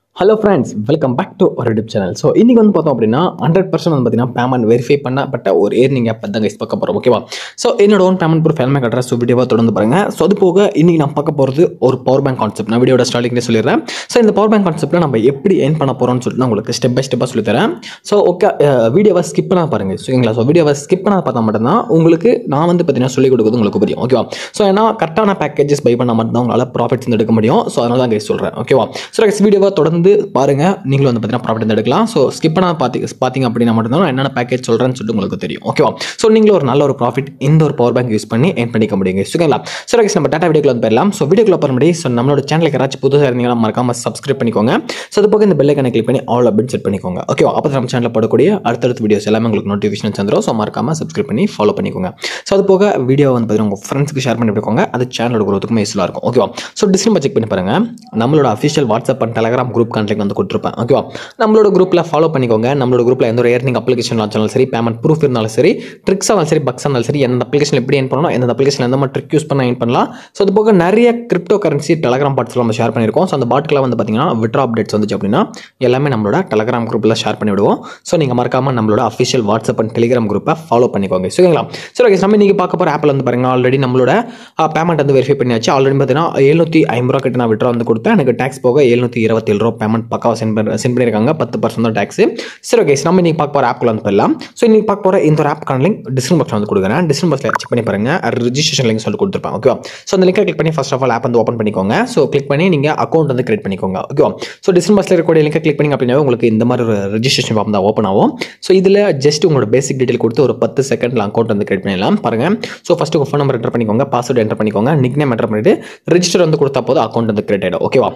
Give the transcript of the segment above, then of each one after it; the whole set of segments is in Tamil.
Hello friends, welcome back to our YouTube channel. So இன்னைக்கு வந்து பார்த்தோம் அப்படின்னா 100% வந்து பார்த்தீங்கன்னா பேமெண்ட் வெரிஃபை பண்ணப்பட்ட ஒரு ஏர்னிங் ஆப் தான் கைஸ் பார்க்க போகிறோம். ஓகேவா? ஸோ என்னோட ஓன் பேமெண்ட் ப்ரூஃப் எல்லாமே கட்டுற வீடியோவாக தொடர்ந்து பாருங்க. ஸோ அது போக இன்னைக்கு நான் பார்க்க போகிறது ஒரு பவர் பேங்க் கான்செப்ட். நான் வீடியோட ஸ்டார்டிங்லேயே சொல்லிடுறேன். ஸோ இந்த பவர் பேங்க் கான்செப்ட்டில் நம்ம எப்படி ஏர்ன் பண்ண போகிறோம்னு சொல்லிட்டு நான் உங்களுக்கு ஸ்டெப் பை ஸ்டெப்பாக சொல்லித்தரேன். ஸோ ஓகே, வீடியோவை ஸ்கிப் பண்ணால் பாருங்க. ஓகேங்களா? ஸோ வீடியோவை ஸ்கிப் பண்ணால் பார்த்தா மட்டும்தான் உங்களுக்கு நான் வந்து பார்த்தீங்கன்னா சொல்லிக் கொடுக்குறது உங்களுக்கு புரியும். ஓகேவா? ஸோ ஏன்னா கரெக்டான பேக்கேஜஸ் பை பண்ணால் மட்டும்தான் உங்களால் ப்ராஃபிட்ஸ் வந்து எடுக்க முடியும். ஸோ அதனால தான் கைஸ் சொல்கிறேன். ஓகேவா? ஸோ கைஸ் வீடியோவை தொடர்ந்து பாருங்க. நீங்களும் வந்து பார்த்தீங்கன்னா ப்ராஃபிட் வந்து எடுக்கலாம். ஸோ ஸ்கிப் பண்ணால் பார்த்தீங்க அப்படின்னா மட்டும்தான் என்னென்ன பேக்கேஜ் சொல்கிறேன்னு சொல்லிட்டு உங்களுக்கு தெரியும். ஓகேவா? ஸோ நீங்களும் ஒரு நல்ல ஒரு ப்ராஃபிட் இந்த ஒரு பவர் பேங்க் யூஸ் பண்ணி ஏர்ன் பண்ணிக்க முடியுங்க. ஓகேங்களா? ஸோ கைஸ் நம்ம டாட்டா வீடியோக்குள்ள வந்து போயிடலாம். ஸோ வீடியோக்குள்ள போகிற ஸோ நம்மளோட சேனலுக்கு யாராச்சும் புதுசாக இருந்தீங்கன்னா மறக்காம சப்ஸ்கிரைப் பண்ணிக்கோங்க. ஸோ அது போக இந்த பெல் ஐகானை கிளிக் பண்ணி ஆல் அப்படின்னு செட் பண்ணிக்கோங்க. ஓகேவா? அப்போ நம்ம சேனலில் போடக்கூடிய அடுத்தடுத்த வீடியோஸ் எல்லாமே உங்களுக்கு நோட்டிஃபிகேஷன் வந்துடும். ஸோ மறக்காம சப்ஸ்கிரைப் பண்ணி ஃபாலோ பண்ணிக்கோங்க. ஸோ அது போக வீடியோ வந்து பார்த்தீங்கன்னா உங்கள் ஃப்ரெண்ட்ஸ்க்கு ஷேர் பண்ணி விட்டுக்கோங்க. அது சேனலோட குரோத்துக்கும் யூஸ்ஃபுல்லாக இருக்கும். ஓகேவா? ஸோ டிஸ்கிரிப்ஷன் செக் பண்ணி பாருங்க. நம்மளோட official WhatsApp and Telegram group contact வந்து கொடுத்துருப்பேன். ஓகேவா? நம்மளோட குரூப்பில் ஃபாலோ பண்ணிக்கோங்க. நம்மளோட குரூப்பில் எந்த ஒரு ஏர்னிங் அப்ளிகேஷன் லான்ச்சாலும் சரி, பேமெண்ட் ப்ரூஃப் இருந்தாலும் சரி, ட்ரிக்ஸ் ஆனாலும் சரி, பக்ஸ் ஆனாலும் சரி, எந்த அப்ளிகேஷன் எப்படி ஏன் பண்ணணும், எந்த அப்ளிகேஷன் எந்த மாதிரி ட்ரிக் யூஸ் பண்ண ஏன் பண்ணலாம். ஸோ அது போக நிறைய கிரிப்டோ கரன்சி டெலிகிராம் பாட்ஸில் நம்ம ஷேர் பண்ணியிருக்கோம். ஸோ அந்த பாட்கெலாம் வந்து பார்த்தீங்கன்னா விட்ரா அப்டேட்ஸ் வந்துச்சு அப்படின்னா எல்லாமே நம்மளோட டெலிகிராம் குரூப்பில் ஷேர் பண்ணி விடுவோம். ஸோ நீங்கள் மறக்காம நம்மளோட அஃபிஷியல் வாட்ஸ்அப் அண்ட் டெலிகிராம் குரூப்பை ஃபாலோ பண்ணிக்கோங்க. சரிங்களா? சரி ஓகே, நம்ம நீங்கள் பார்க்க போகிற ஆப்பில் வந்து பாருங்கள், ஆல்ரெடி நம்மளோட பேமெண்ட் வந்து வெரிஃபை பண்ணியாச்சு. ஆல்ரெடி பார்த்தீங்கன்னா 750 ரூபா கிட்ட நான் விட்ரா வந்து கொடுத்தேன். எனக்கு டேக்ஸ் போக 727 ரூபா பேமெண்ட் பக்காவாக சென்ட் பண்ணியிருக்காங்க. 10% தான் டேக்ஸ். சரி ஓகே, நம்ம இன்னைக்கு பார்க்க போகிற ஆப்க்குள்ள வந்து போயிடலாம். ஸோ இன்னைக்கு பார்க்க போகிற இந்த ஒரு ஆப்க்கான லிங்க் டிஸ்கிரிப்ஷன் பாக்ஸில் வந்து கொடுக்குறேன். டிஸ்கிரிப்ஷன் பாக்ஸில் செக் பண்ணி பாருங்க. ரெஜிஸ்ட்ரேஷன் லிங்க் சொல்லி கொடுத்துருப்பேன். ஓகேவா? ஸோ அந்த லிங்கை கிளிக் பண்ணி ஃபர்ஸ்ட் ஆஃப் ஆல் ஆப் வந்து ஓப்பன் பண்ணிக்கோங்க. ஸோ கிளிக் பண்ணி நீங்கள் அக்கௌண்ட் வந்து கிரியேட் பண்ணிக்கோங்க. ஓகேவா? ஸோ டிஸ்கிரிப்ஷன் பாக்ஸில் இருக்கக்கூடிய லிங்கை கிளிக் பண்ணி அப்படின்னா உங்களுக்கு இந்த மாதிரி ஒரு ரெஜிஸ்ட்ரேஷன் ஃபார்ம் தான் ஓப்பன் ஆகும். ஸோ இதில் ஜஸ்ட் உங்களோட பேசிக் டீடைல் கொடுத்து ஒரு 10 செகண்டில் அக்கௌண்ட் வந்து கிரியேட் பண்ணிடலாம். பாருங்க. ஸோ ஃபர்ஸ்ட் உங்கள் ஃபோன் நம்பர் என்டர் பண்ணிக்கோங்க, பாஸ்வேர்டு என்டர் பண்ணிக்கோங்க, நிக் நேம் என்டர் பண்ணிட்டு ரெஜிஸ்டர் வந்து கொடுத்தா போதும் அக்கௌண்ட் வந்து கிரியேட் ஆகிடும். ஓகேவா?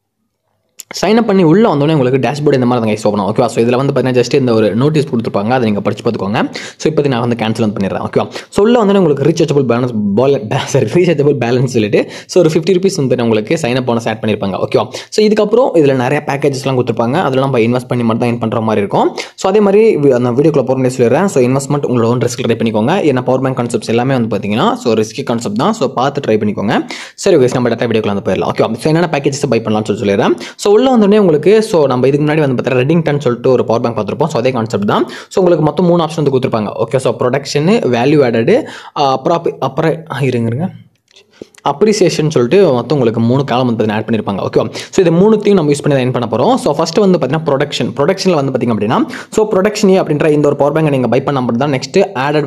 சைன் அப் பண்ணி உள்ள வந்தோடனே உங்களுக்கு டேஷ்போர்டு இந்த மாதிரி தான் கைஸ் ஓப்பன் ஆகும். ஓகேவா? ஸோ இதில் வந்து பார்த்தீங்கன்னா ஜஸ்ட் இந்த ஒரு நோட்டீஸ் கொடுத்துருப்பாங்க, அதை நீங்கள் படிச்சு பார்த்துக்கோங்க. ஸோ இப்போ நான் வந்து கேன்சல் வந்து பண்ணிடுறேன். ஓகேவா? ஸோ உள்ள வந்து உங்களுக்கு ரீசார்ஜபிள் பேலன்ஸ் சொல்லிட்டு ஸோ ஒரு 50 ருபீஸ் வந்து உங்களுக்கு சைன் அப் போனஸ் ஆட் பண்ணியிருப்பாங்க. ஓகேவா? ஸோ இதுக்கப்புறம் இதில் நிறைய பேக்கேஜஸ்லாம் கொடுத்துருப்பாங்க. அதெல்லாம் நம்ம இன்வெஸ்ட் பண்ணி மட்டும் தான் ஏர்ன் பண்ணுற மாதிரி இருக்கும். ஸோ அதே மாதிரி அந்த வீடியோக்குள்ள போகிறேன் சொல்லிடுறேன். ஸோ இன்வெஸ்ட்மெண்ட் உங்களோட ஓன் ரிஸ்க் ட்ரை பண்ணிக்கோங்க. ஏன்னா பவர் பேங்க் கான்செப்ட்ஸ் எல்லாமே வந்து பார்த்தீங்கன்னா ஸோ ரிஸ்கி கான்செப்ட் தான். ஸோ பார்த்து ட்ரை பண்ணிக்கோங்க. சரி ஓகே, நம்ம டேட்டா வீடியோக்குள்ள வந்து போயிடலாம். ஓகே? ஸோ என்னென்ன பேக்கேஜஸ் பை பண்ணலாம்னு சொல்லிடுறேன். ஸோ உள்ள வந்தோடனே உங்களுக்கு ஸோ நம்ம இதுக்கு முன்னாடி வந்து பார்த்தீங்கன்னா ரெடிங்டன் சொல்லிட்டு ஒரு பவர் பேங்க் பார்த்துருப்போம். ஸோ அதே கான்செப்ட் தான். ஸோ உங்களுக்கு மொத்தம் 3 ஆப்ஷன் வந்து கொடுத்துருப்பாங்க. Okay? So production, value added, அப்புறம் இருங்க அப்ரிசியேஷன் சொல்லிட்டு மொத்தம் உங்களுக்கு 3 காலம் வந்து ஆட் பண்ணியிருப்பாங்க. ஓகே? ஸோ இது 3த்தையும் நம்ம யூஸ் பண்ணி தான் ஏர்ன் பண்ண போகிறோம். ஸோ ஃபர்ஸ்ட் வந்து பார்த்தீங்கன்னா ப்ரொடக்ஷனில் வந்து பார்த்தீங்க அப்படின்னா ஸோ ப்ரொடக்ஷன் அப்படின்ற இந்த ஒரு பவர் பேங்க் நீங்கள் பை பண்ண மட்டும் தான் நெக்ஸ்ட் ஆடட்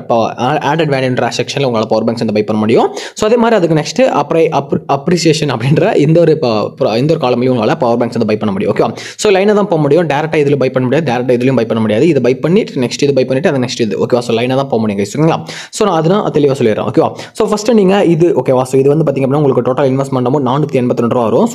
வேல்யூன்ற செக்ஷனில் உங்களால் பவர் பேங்க்ஸ் வந்து பை பண்ண முடியும். ஸோ அதே மாதிரி அதுக்கு நெக்ஸ்ட் அப்ரிசியேஷன் அப்படின்ற இந்த ஒரு காலம்லையும் உங்களால் பவர் பேங்க்ஸ் வந்து பை பண்ண முடியும். ஓகே? ஸோ லைனாக தான் போக முடியும். டேரெக்டாக இதில் பை பண்ண முடியாது, டேரெக்டாக இதுலையும் பை பண்ண முடியாது. இது பை பண்ணிட்டு நெக்ஸ்ட் இது பை பண்ணிட்டு அது நெக்ஸ்ட் இது. ஓகேவா? ஸோ லைனாக தான் போக முடியும். சரிங்களா? ஸோ நான் அதெல்லாம் தெளிவாக சொல்லிடுறேன். ஓகேவா? ஸோ ஃபர்ஸ்ட் நீங்கள் இது ஓகேவா? ஸோ இது வந்து பார்த்தீங்க அப்படின்னா உங்களுக்கு டோட்டல் இன்வெஸ்ட்மெண்ட் அமௌண்ட் 482 ரூபா வரும். ஸோ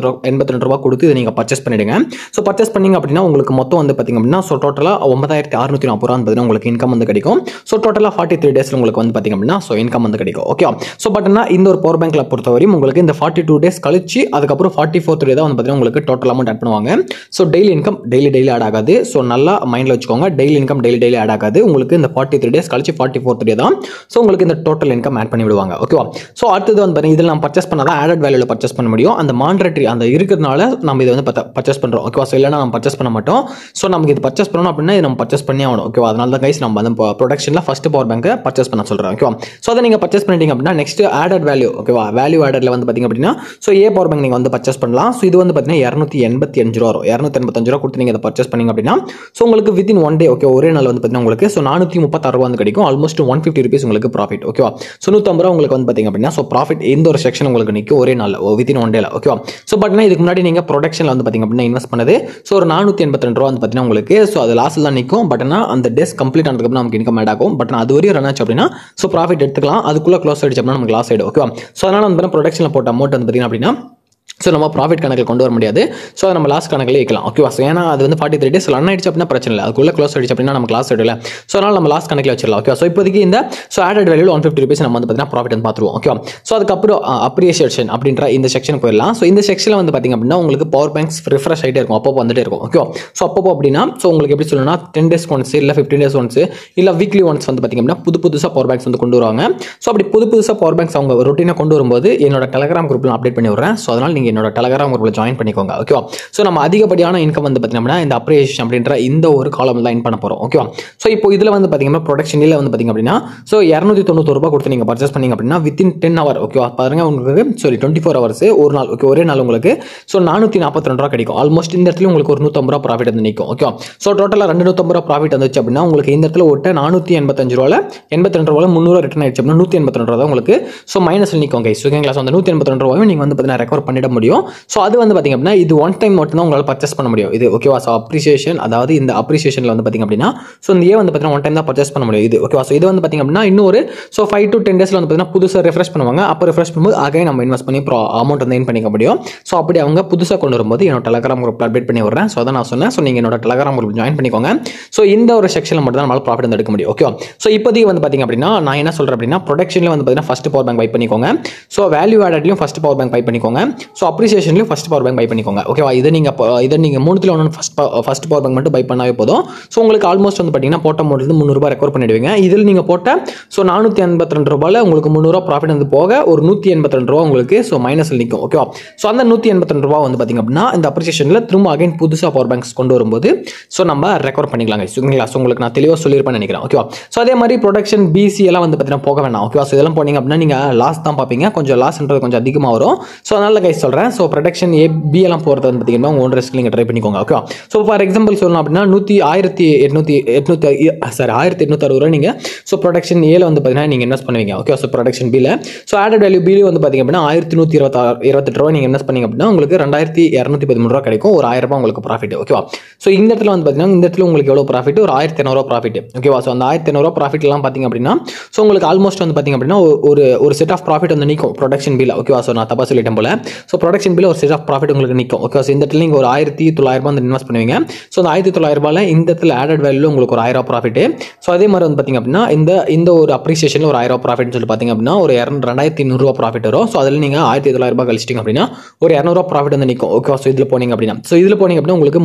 482 ரூபா கொடுத்து இதை நீங்கள் பர்ச்சேஸ் பண்ணிடுங்க. ஸோ பர்ச்சேஸ் பண்ணிங்க அப்படின்னா உங்களுக்கு மொத்தம் வந்து பார்த்தீங்க அப்படின்னா ஸோ டோட்டலாக 9640 ரூபா வந்து உங்களுக்கு இன்கம் வந்து கிடைக்கும். ஸோ டோட்டலாக 43 டேஸில் உங்களுக்கு வந்து பார்த்தீங்க அப்படின்னா ஸோ இன்கம் வந்து கிடைக்கும். ஓகே? ஸோ பட் இந்த ஒரு பவர் பேங்க்ல பொறுத்தவரையும் உங்களுக்கு இந்த 42 டேஸ் கழிச்சு அதுக்கப்புறம் 44th டே தான் வந்து பார்த்தீங்கன்னா உங்களுக்கு டோட்டல் அமௌண்ட் ஆட் பண்ணுவாங்க. So daily income daily add ஆகாது. ஸோ நல்லா மைண்டில் வச்சுக்கோங்க. டெய்லி இன்கம் டெய்லி ஆட் ஆகாது. உங்களுக்கு இந்த 43 டேஸ் கழிச்சு 44th டே தான் ஸோ உங்களுக்கு இந்த டோட்டல் இன்கம் ஆட் பண்ணி விடுவாங்க. ஓகேவா? ஸோ அடுத்தது வந்து இதில் நம்ம பர்ச்சேஸ் பண்ணால் தான் ஆடட் வேல்யூல பர்ச்சேஸ் பண்ண முடியும். அந்த மாண்டேட்டரி அந்த இருக்கிறதுனால நம்ம இதை வந்து பர்ச்சேஸ் பண்ணுறோம். ஓகேவா? ஸோ இல்லைனா நம்ம பர்ச்சேஸ் பண்ண மாட்டோம். ஸோ நமக்கு இது பர்ச்சேஸ் பண்ணணும் அப்படின்னா நம்ம பர்ச்சேஸ் பண்ணி ஆகணும். ஓகேவா? அதனால தான் கைஸ் நம்ம அந்த ப்ரொடக்ஷனில் ஃபர்ஸ்ட் பவர் பேங்கை பர்ச்சேஸ் பண்ண சொல்கிறேன். ஓகேவா? ஸோ அதை நீங்கள் பர்ச்சேஸ் பண்ணிட்டீங்க அப்படின்னா நெக்ஸ்ட் ஆடட் வேல்யூ. ஓகேவா? வேல்யூ ஆடட்ல வந்து பார்த்தீங்க அப்படின்னா ஸோ ஏ பவர் பேங்க் நீங்கள் வந்து பர்ச்சேஸ் பண்ணலாம். ஸோ இது வந்து பார்த்தீங்கன்னா 285 ரூபா வரும். 285 ரூபா கொடுத்து நீங்கள் அதை பர்ச்சேஸ் பண்ணீங்க அப்படின்னா ஸோ உங்களுக்கு வித்தின் 1 டே ஓகே ஒரே நாள் வந்து பார்த்தீங்கன்னா உங்களுக்கு ஸோ 436 ரூபா வந்து கிடைக்கும். ஆல்மோஸ்ட் 150 ருபீஸ் உங்களுக்கு ப்ராஃபிட். ஓகேவா? ஸோ 150 ரூபா உங்களுக்கு வந்து பார்த்தீங்க அப்படின்னா ஸோ ப்ராஃபிட் இந்த ஒரு செக்ஷன் உங்களுக்கு நிற்கும் ஒரே நாள் வித்தின் 1 டேல. ஓகேவா? ஸோ பட் இதுக்கு முன்னாடி நீங்கள் ப்ரொடக்ஷனில் வந்து பார்த்தீங்க அப்படின்னா இன்வெஸ்ட் பண்ணது ஸோ ஒரு 482 ரூபா வந்து பார்த்தீங்கன்னா உங்களுக்கு ஸோ அது லாஸ்ட்டில் தான் நிற்கும். பட் அந்த டேஸ் கம்ப்ளீட் ஆனதுக்கு நமக்கு இன்கம் ஆட் ஆகும். பட் அது வரையும் ரன் ஆச்சு அப்படின்னா ஸோ ப்ராஃபிட் எடுத்துக்கலாம். அதுக்குள்ளே க்ளோஸ் ஆயிடுச்சு அப்படின்னா நமக்கு லாஸ் ஆகிடும். ஓகேவா? ஸோ அதனால் வந்து ப்ரொடக்ஷனில் போட்ட அமௌண்ட் வந்து பார்த்தீங்க அப்படின்னா ஸோ நம்ம ப்ராஃபிட் கணக்கில் கொண்டு வர முடியாது. ஸோ அதை நம்ம லாஸ் கணக்கில் வைக்கலாம். ஓகேவா? ஸோ ஏன்னா அது வந்து 43 டேஸ் ரன் ஆயிடுச்சு அப்படின்னா பிரச்சனை இல்லை. அதுக்குள்ளே க்ளோஸ் ஆயிடுச்சு அப்படின்னா நமக்கு லாஸ் ஆகிடல. ஸோ அதனால் நம்ம லாஸ் கணக்கில் வச்சிடலாம். ஓகே? ஸோ இப்போதைக்கு இந்த ஸோ ஆடட் வேல்யூ 150 ருபீஸ் நம்ம வந்து பார்த்தீங்கன்னா ப்ராஃபிட் வந்து பார்த்துருவோம். ஓகேவா? ஸோ அதுக்கப்புறம் அப்ரிசியேஷன் அப்படின்ற இந்த செக்ஷன் போயிடலாம். ஸோ இந்த செக்ஷனில் வந்து பார்த்தீங்க அப்படின்னா உங்களுக்கு பவர் பேங்க்ஸ் ரிஃப்ரெஷ் ஆகிட்டே இருக்கும். அப்பப்போ வந்துட்டே இருக்கும். ஓகே? ஸோ அப்பப்போ அப்படின்னா ஸோ உங்களுக்கு எப்படி சொல்லணும்னா 10 டேஸ் ஒன்ஸ் இல்லை 15 டேஸ் ஒன்ஸ் இல்லை வீக்லி ஒன்ஸ் வந்து பார்த்தீங்க அப்படின்னா புதுசாக பவர் பேங்க்ஸ் வந்து கொண்டு வருவாங்க. ஸோ அப்படி புதுசாக பவர் பேங்க்ஸ் அவங்க ரொட்டீனாக கொண்டு வரும்போது என்னோட டெலிகிராம் குரூப்பில் அப்டேட் பண்ணி விடுறேன். ஸோ அதனால் நீங்கள் நீங்கள் என்னோட டெலகிராம் குரூப்பில் ஜாயின் பண்ணிக்கோங்க. ஓகேவா? ஸோ நம்ம அதிகப்படியான இன்கம் வந்து பார்த்தீங்கன்னா இந்த அப்ரிசியேஷன் அப்படின்ற இந்த ஒரு காலம் தான் இன் பண்ண போகிறோம். ஓகேவா? ஸோ இப்போ இதில் வந்து பார்த்தீங்கன்னா ப்ரொடக்ஷனில் வந்து பார்த்தீங்க அப்படின்னா ஸோ 291 ரூபாய் கொடுத்து நீங்கள் பர்ச்சேஸ் பண்ணிங்க அப்படின்னா வித்தின் 10 hour ஓகேவா பாருங்க உங்களுக்கு 24 hours ஒரு நாள் ஓகே ஒரே நாள் உங்களுக்கு ஸோ 442 ரூபா கிடைக்கும். ஆல்மோஸ்ட் இந்த இடத்துல உங்களுக்கு ஒரு 150 ரூபா ப்ராஃபிட் வந்து நிற்கும். ஓகேவா? ஸோ டோட்டலாக 250 ரூபா ப்ராஃபிட் வந்துச்சு அப்படின்னா உங்களுக்கு இந்த இடத்துல ஒட்ட 485 ரூபாயில் 82 ரூபாயில் 300 ரிட்டர்ன் ஆயிடுச்சு அப்படின்னா 182 ரூபா தான் உங்களுக்கு ஸோ மைனஸில் நிற்கும் கைஸ். ஓகேங்களா? ஸோ அந்த 182 ரூபாயும் நீங்கள் வந்து பார்த்தீங்கன்னா ரெக்கவர் பண்ணிட முடியும். ஸோ அது வந்து பார்த்தீங்க அப்படின்னா இது ஒன் டைம் மட்டும் தான் உங்களால் பர்ச்சேஸ் பண்ண முடியும். இது ஓகேவா? ஸோ அப்ரிசியேஷன் அதாவது இந்த அப்ரிசியேஷனில் வந்து பார்த்தீங்க அப்படின்னா ஸோ இந்த வந்து பார்த்தீங்கன்னா ஒன் டைம் தான் பர்ச்சேஸ் பண்ண முடியும். இது ஓகேவா? ஸோ இது வந்து பார்த்தீங்க அப்படின்னா இன்னொரு ஸோ 5 to 10 days வந்து பார்த்தீங்கன்னா புதுசாக ரெஃப்ரெஷ் பண்ணுவாங்க. அப்போ ரெஃப்ரெஷ் பண்ணும்போது அகைன் நம்ம இன்வெஸ்ட் பண்ணி அமௌண்ட் வந்து ஏர்ன் பண்ணிக்க முடியும். ஸோ அப்படி அவங்க புதுசாக கொண்டு வரும்போது என்னோட டெலகிராம் குரூப் அப்டேட் பண்ணி விடுறேன். ஸோ அதை நான் சொன்னேன். ஸோ நீங்கள் என்னோட டெலகிராம் குரூப் ஜாயின் பண்ணிக்கோங்க. ஸோ இந்த ஒரு செக்ஷனில் மட்டும் தான் நம்மளால் ப்ராஃபிட் வந்து எடுக்க முடியும். ஓகே? ஸோ இப்போதைக்கு வந்து பார்த்தீங்க அப்படின்னா நான் என்ன சொல்கிறேன் அப்படின்னா ப்ரொடக்ஷனில் வந்து பார்த்தீங்கன்னா ஃபஸ்ட் பவர் பேங்க் பை பண்ணிக்கோங்க. ஸோ வேல்யூ ஆடட்லையும் ஃபஸ்ட் பவர் பேங்க் பை பண்ணிக்கோங்க. ஸோ அப்ரிசியேஷன்லையும் ஃபஸ்ட் பவர் பேங்க் பை பண்ணிக்கோங்க. ஓகேவா? இதை நீங்கள் மூணுத்தில் ஒன்று ஃபஸ்ட் பவர் பேங்க் மட்டும் பை பண்ணாவே போதும். ஸோ உங்களுக்கு ஆல்மோஸ்ட் வந்து பார்த்தீங்கன்னா போட்ட அமௌண்ட்லேருந்து 300 ரூபாய் ரெக்கவர் பண்ணிடுவீங்க. இதில் நீங்கள் போட்ட ஸோ 482 ரூபாயில் உங்களுக்கு 300 ரூபா ப்ராஃபிட் வந்து போக ஒரு 182 ரூபா உங்களுக்கு ஸோ மைனஸில் நிற்கும். ஓகேவா? ஸோ அந்த 182 ரூபா வந்து பார்த்தீங்க அப்படின்னா இந்த அப்ரிசியேஷனில் திரும்ப அகைன் புதுசாக பவர் பேங்க்ஸ் கொண்டு வரும்போது ஸோ நம்ம ரெக்கவர் பண்ணிக்கலாங்க. ஓகேங்களா? ஸோ உங்களுக்கு நான் தெளிவாக சொல்லியிருப்பேன்னு நினைக்கிறேன். ஓகேவா? ஸோ அதே மாதிரி ப்ரொடக்ஷன் பிசி எல்லாம் வந்து பார்த்தீங்கன்னா போக வேணாம். ஓகேவா? ஸோ இதெல்லாம் போனீங்க அப்படின்னா நீங்கள் லாஸ் தான் பார்ப்பீங்க. கொஞ்சம் லாஸ்ன்றது கொஞ்சம் அதிகமாக வரும். ஸோ அதனால கைஸ் சொல்கிறேன். ஸோ ப்ரொடக்ஷன் பி எல்லாம் போகிறது வந்து பார்த்தீங்கன்னா உங்கள் ஓன் ரிஸ்க் நீங்கள் ட்ரை பண்ணிக்கோங்க. ஓகேவா? ஸோ ஃபார் எக்ஸாம்பிள் சொல்லணும் அப்படின்னா 1860 ரூபா நீங்கள் ஸோ ப்ரொடக்ஷன் ஏல வந்து பார்த்தீங்கன்னா நீங்கள் இன்வெஸ்ட் பண்ணுவீங்க. ஓகே? ஸோ ப்ரொடக்ஷன் பியில் ஸோ ஆடட் வேல்யூ பியில் வந்து பார்த்தீங்க அப்படின்னா 1128 ரூபா நீங்கள் இன்வெஸ்ட் பண்ணிங்க அப்படின்னா உங்களுக்கு 2213 ரூபா கிடைக்கும். ஒரு 1000 ரூபா உங்களுக்கு ப்ராஃபிட். ஓகேவா? ஸோ இந்த இடத்துல வந்து பார்த்தீங்கன்னா இந்த இடத்துல உங்களுக்கு எவ்வளோ ப்ராஃபிட்? ஒரு 1500 ரூபா ப்ராஃபிட். ஓகேவா? ஸோ அந்த 1500 ரூபா ப்ராஃபிட்லாம் பார்த்தீங்க அப்படின்னா ஸோ உங்களுக்கு ஆல்மோஸ்ட் வந்து பார்த்தீங்க அப்படின்னா ஒரு செட் ஆஃப் ப்ராஃபிட் வந்து நிற்கும் ப்ரொடக்ஷன் பில். ஓகேவா? ஸோ நான் தப்பா சொல்லிட்டேன் போல. ஸோ ப்ரொடக்ஷன் பில் ஒரு செட் ஆஃப் ப்ராஃபிட் உங்களுக்கு நிற்கும். ஓகே? ஸோ இந்த இடத்துல நீங்கள் ஒரு 1900 ரூபா வந்து இன்வெஸ்ட் பண்ணுவீங்க. ஸோ அந்த 1900 ரூபாயில் இந்த இடத்துல ஆடட் வேல்யூ உங்களுக்கு ஒரு 1000 ரூபா ப்ராஃபிட். ஸோ அதே மாதிரி வந்து பார்த்தீங்க அப்படின்னா இந்த ஒரு அப்ரிசியேஷனில் ஒரு 1000 ரூபா ப்ராஃபிட்னு சொல்லி பார்த்தீங்க அப்படின்னா ஒரு 2200 ரூபா ப்ராஃபிட் வரும். ஸோ அதில் நீங்கள் 1900 ரூபாய் கழிச்சிட்டிங்க அப்படின்னா ஒரு 200 ரூபா ப்ராஃபிட் வந்து நிற்கும். ஓகே? ஸோ இதில் போனீங்க அப்படின்னா உங்களுக்கு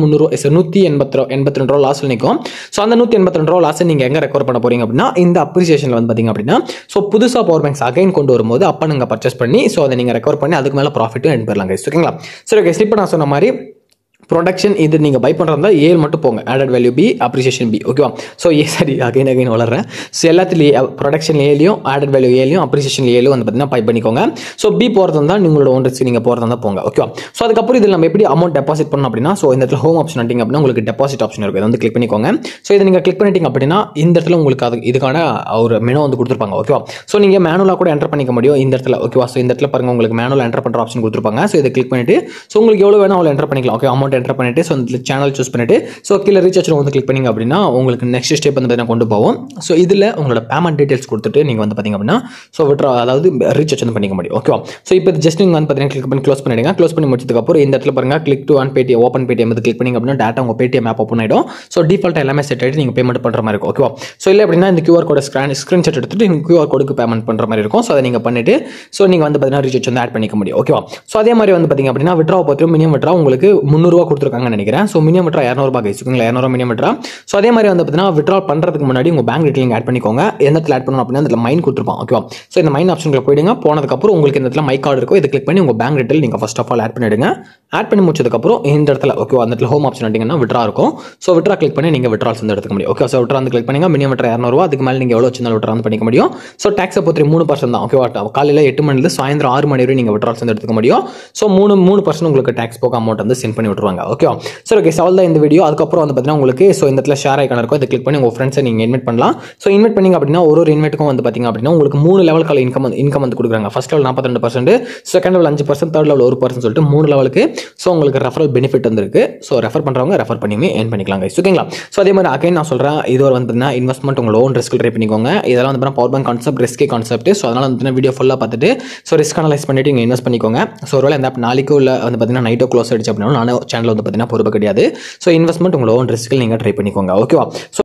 182 ரூபா லாஸில் நிற்கும். ஸோ அந்த 182 ரூபா லாஸை நீங்கள் எங்கே ரெக்கவர் பண்ண போறீங்க அப்படின்னா இந்த அப்ரிசியேஷனில் வந்து பார்த்தீங்க அப்படின்னா ஸோ புதுசாக பவர் பேங்க்ஸ் அகைன் கொண்டு வரும்போது அப்போ நீங்கள் பர்ச்சேஸ் பண்ணி ஸோ அதை நீங்கள் ரெக்கவர் பண்ணி அதுக்கு மேலே ப்ராஃபிட்டும் என் பெறலாம். ஓகேங்களா? சரி ஓகே. இப்போ நான் சொன்ன மாதிரி ப்ரொடக்ஷன் இது நீங்கள் பை பண்ணுறதா ஏழு மட்டும் போங்க. Added value B, appreciation B. ஓகேவா? ஸோ சரி அகைன் வளர்றேன். ஸோ எல்லாத்துலேயும் ப்ரொடக்ஷன் ஏலையும் ஆடட் வேல்யூ ஏலையும் அப்ரிசியேஷன் ஏலும் வந்து பார்த்தீங்கன்னா பை பண்ணிக்கோங்க. ஸோ பி போகிறது தான் உங்களோட ஓன் ரிஸ்க் நீங்கள் போகிறதா தான் போங்க. ஓகேவா? ஸோ அதுக்கப்புறம் இதில் நம்ம எப்படி அமௌண்ட் டெபாசிட் பண்ணணும் அப்படின்னா ஸோ இந்த இடத்துல ஹோம் ஆப்ஷன் பண்ணிட்டீங்க அப்படின்னா உங்களுக்கு டெபாசிட் ஆப்ஷன் இருக்கும். இதை வந்து கிளிக் பண்ணிக்கோங்க. ஸோ இதை நீங்கள் கிளிக் பண்ணிட்டீங்க அப்படின்னா இந்த இடத்துல உங்களுக்கு இதுக்கான ஒரு மெனு வந்து கொடுத்துருப்பாங்க. ஓகேவா? ஸோ நீங்கள் மேனுவலாக கூட என்டர் பண்ணிக்க முடியும் இந்த இடத்துல. ஓகேவா? ஸோ இந்த இடத்துல பாருங்க உங்களுக்கு மேனுவல் என்டர் பண்ணுற ஆப்ஷன் கொடுத்துருப்பாங்க. ஸோ இதை கிளிக் பண்ணிட்டு ஸோ உங்களுக்கு எவ்வளோ வேணும் அவ்வளோ என்டர் பண்ணிக்கலாம். ஓகே? அமௌண்ட் என்டர் பண்ணிட்டு ஸோ சேனல் சூஸ் பண்ணிட்டு ஸோ கீழே ரீசார்ஜ் வந்து கிளிக் பண்ணிங்க அப்படின்னா உங்களுக்கு நெக்ஸ்ட் ஸ்டெப் வந்து பார்த்தீங்கன்னா கொண்டு போவோம். ஸோ இதில் உங்களோட பேமெண்ட் டீடைல்ஸ் கொடுத்துட்டு நீங்கள் வந்து பார்த்தீங்க அப்படின்னா ஸோ அதாவது ரீசார்ஜ் வந்து பண்ணிக்க முடியும். ஓகே? ஸோ இப்போ ஜஸ்ட் நீங்கள் வந்து பார்த்தீங்கன்னா கிளிக் பண்ணி க்ளோஸ் பண்ணிடுங்க. க்ளோஸ் பண்ணி முடிச்சதுக்கப்புறம் இந்த இடத்துல பாருங்க click to on Paytm open Paytm வந்து கிளிக் பண்ணிங்க அப்படின்னா டேட்டா உங்கள் பேடிஎம் ஆப் ஓப்பன் ஆகிடும். ஸோ டிஃபால்ட் எல்லாமே செட் ஆகிட்டு நீங்கள் பேமெண்ட் பண்ணுற மாதிரி இருக்கும். ஓகே? ஸோ இல்லை அப்படின்னா இந்த QR கோட ஸ்க்ரீன்ஷாட் எடுத்துட்டு நீங்கள் QR கோடுக்கு பேமெண்ட் பண்ணுற மாதிரி இருக்கும். ஸோ அதை நீங்கள் பண்ணிட்டு ஸோ நீங்கள் வந்து பார்த்தீங்கன்னா ரீசார்ஜ் வந்து ஆட் பண்ணிக்க முடியும். ஓகேவா? ஸோ அதே மாதிரி வந்து பார்த்தீங்க அப்படின்னா விட்ரா பார்த்து மினிமம் விட்ரா உங்களுக்கு 300 ரூபா கொடுத்துருக்காங்கன்னு நினைக்கிறேன். ஸோ மினிமம் விட்ரா 200 ரூபாய் கைஸுங்களா 200 மினிமம் விட்ரா. ஸோ அதே மாதிரி வந்து பார்த்தீங்கன்னா விட்ரா பண்ணுறதுக்கு முன்னாடி உங்கள் பேங்க் டீடைல் ஆட் பண்ணிக்கோங்க. எந்த இடத்துல ஆட் பண்ணணும் அப்படின்னா அதில் மைன் கொடுத்துருப்பாங்க. ஓகேவா? ஸோ இந்த மைன் ஆப்ஷனில் போயிடுங்க. போனதுக்கப்புறம் உங்களுக்கு இந்த இடத்துல மை கார்டு இருக்கும். இதை கிளிக் பண்ணி உங்கள் பேங்க் டீடைல் நீங்கள் ஃபர்ஸ்ட் ஆஃப் ஆல் ஆட் பண்ணிடுங்க. ஆட் பண்ணி முடிச்சதுக்கப்புறம் இந்த இடத்துல ஓகே அந்த இடத்துல ஹோம் ஆப்ஷன் ஆட்டிங்கன்னா விட்ரா இருக்கும். ஸோ விட்ரா கிளிக் பண்ணி நீங்கள் விட்ரால்ஸ் வந்து எடுத்துக்க முடியும். ஓகே? ஸோ விட்ரா வந்து கிளிக் பண்ணுங்க. மினிமம் விட்ரா 200 ரூபா. அதுக்கு மேலே நீங்கள் எவ்வளோ வச்சிருந்தாலும் விட்ரா வந்து பண்ணிக்க முடியும். ஸோ டேக்ஸை பொறுத்த 3% தான். ஓகேவா? காலையில் 8 மணிலேருந்து சாயந்தரம் 6 மணி வரை நீங்கள் விட்ரால்ஸ் வந்து எடுத்துக்க முடியும். ஸோ 3% உங்களுக்கு டேக்ஸ் போக அமௌண்ட் வந்து சென்ட் பண்ணி விட்டுருவாங்க. ஓகே? சரி ஓகே. அவ்வளோ தான் இந்த வீடியோ. அதுக்கப்புறம் வந்து பார்த்தீங்கன்னா உங்களுக்கு ஸோ இந்த இடத்துல ஷேர் ஐக்கான் இருக்கும். இதை கிளிக் பண்ணி உங்கள் ஃப்ரெண்ட்ஸை நீங்கள் இன்வைட் பண்ணலாம். ஸோ இன்வைட் பண்ணிங்க அப்படின்னா ஒரு இன்வைட்டுக்கும் வந்து பார்த்தீங்க அப்படின்னா உங்களுக்கு 3 லெவலுக்கான இன்கம் வந்து கொடுக்குறாங்க. First level 42%, second level 5%, third level 1% சொல்லிட்டு 3 லெவலுக்கு ஸோ உங்களுக்கு ரெஃபரல் பெனிஃபிட் வந்துருக்கு. ஸோ ரெஃபர் பண்ணுறவங்க ரெஃபர் பண்ணியுமே ஏர்ன் பண்ணிக்கலாம் கைஸ். ஓகேங்களா? ஸோ அதே மாதிரி அகைன் நான் சொல்கிறேன் இது ஒரு வந்து இன்வெஸ்ட்மெண்ட் உங்களோட ஓன் ரிஸ்க் ட்ரை பண்ணிக்கோங்க. இதெல்லாம் வந்து பவர் பேங்க் கான்செப்ட் ரிஸ்கே கான்செப்ட். ஸோ அதனால் வந்து வீடியோ ஃபுல்லாக பார்த்துட்டு ஸோ ரிஸ்க் அனலைஸ் பண்ணிட்டு நீங்கள் இன்வெஸ்ட் பண்ணிக்கோங்க. ஸோ ஒருவேளை இந்த நாளைக்கோ இல்லை வந்து பார்த்தீங்கன்னா நைட்டோ க்ளோஸ் ஆயிடுச்சு அப்படின்னா நான் சேனல் வந்து பார்த்தீங்கன்னா பொறுப்பு கிடையாது. ஸோ இன்வெஸ்ட்மெண்ட் உங்களோட ஓன் ரிஸ்கில் நீங்கள் ட்ரை பண்ணிக்கோங்க. ஓகேவா? ஸோ